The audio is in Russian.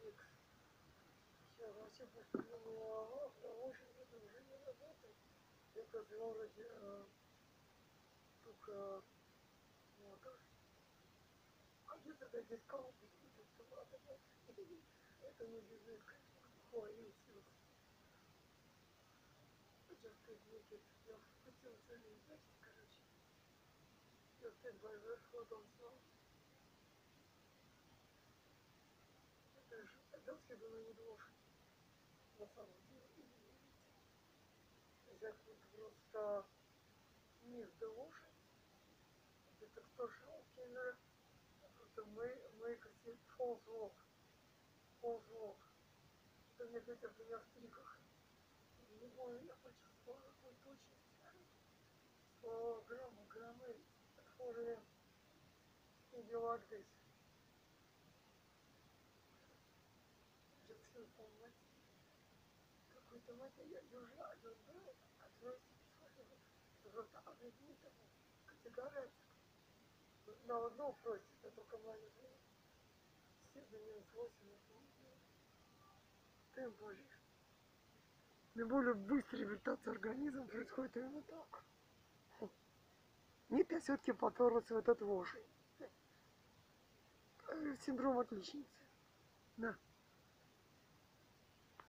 Сейчас вообще постановила, лошадь это уже не работает. Это в городе только мотор. А где-то до дискаунта будет сюда. Это не бизнес, конечно, хвалил все. Сейчас ты некий, я хотел целый дождь, короче. Я ты большой фото снял. Это же, это все было не лошадь. На самом деле, извините. Я тут просто не в лошадь. Это кто шел, киллер. Просто мы хотим ползвук. Это мне хотят меня в стриках. Не помню, я почувствовал какую точность. Слово граммы отхожие и дела здесь. Сейчас все полнать. Какой-то мать я держу, а отвести бесхожего. Просто объясни тому категория. На одно просит, а только мать живет. Все до минус 8 темп божий. Наиболее быстрая реабилитация организма происходит именно так. Нет, я все-таки поперлась в этот вошь. Синдром отличницы. Да.